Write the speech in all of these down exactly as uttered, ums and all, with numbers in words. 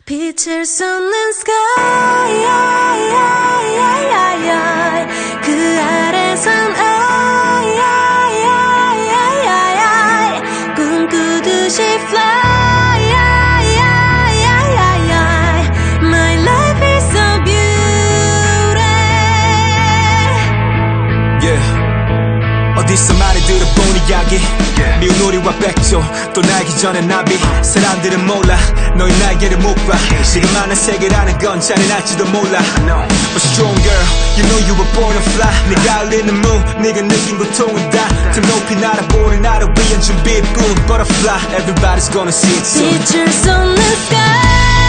빛을 쏟는 sky 그 아래선 I 꿈꾸듯이 fly My life is so beautiful Yeah 어디서 많이 들어본 이야기 yeah. 미운 우리와 백조 또 날기 전에 나비 사람들은 몰라 너의 날개를 못봐 지금 많은 세계라는 건 잔인할지도 몰라 But strong girl you know you were born to fly 네가 흘리는 moon 네가 느낀 고통은 다 더 높이 날아보는 나를 위한 준비뿐 Butterfly everybody's gonna see it soon 빛을 쏟는 sky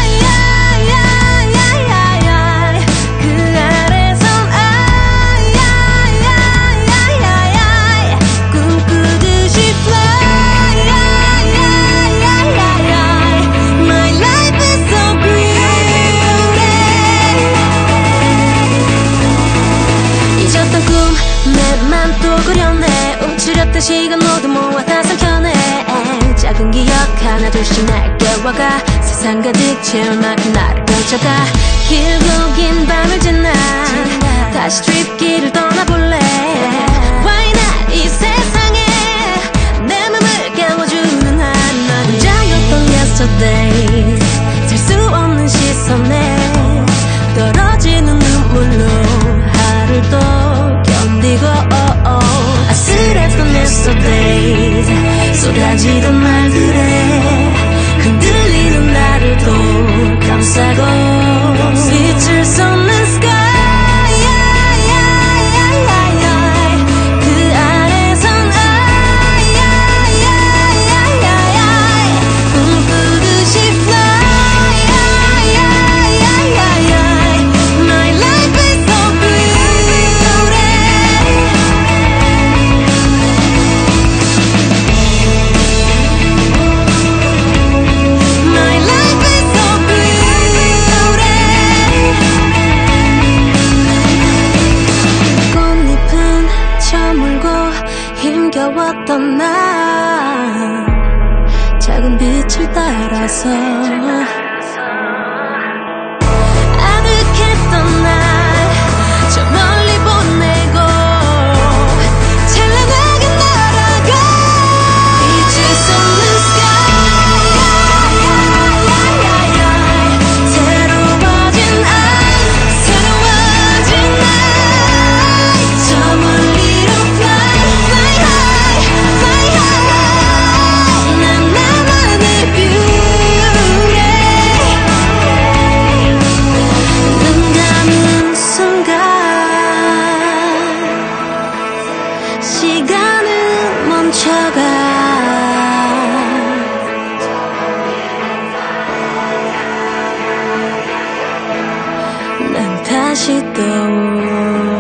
또 그렸네 움츠렸던 시간 모두 모아 다 삼켜내 작은 기억 하나 둘씩 날 깨워가 세상 가득 채울 만큼 나를 펼쳐가 길고 긴 밤을 지나 다시 트립길을 떠나볼래 Why not 이 세상에 내 맘을 깨워주는 하나 혼자였던 yesterday 살 수 없는 시선에 떨어지는 눈물로 하루를 또 견디고 아슬했던 yesterdays 쏟아지던 말들에 흔들리는 나를 또 감싸고 빛을 쏟는 sky 그 아래선 I 꿈꾸듯이 fly My life is so beautiful My life is so beautiful 꽃잎은 저물고 힘겨웠던 날 작은 빛을 따라서 아득했던 날 저 멀리 보내고 찬란하게 날아가 빛을 쏟는 sky 새로워진 I 새로워진 night 저 멀리로 fly fly high fly high 난 나만의 beauty 눈 감은 순간 시간은 멈춰가 난 다시 떠오르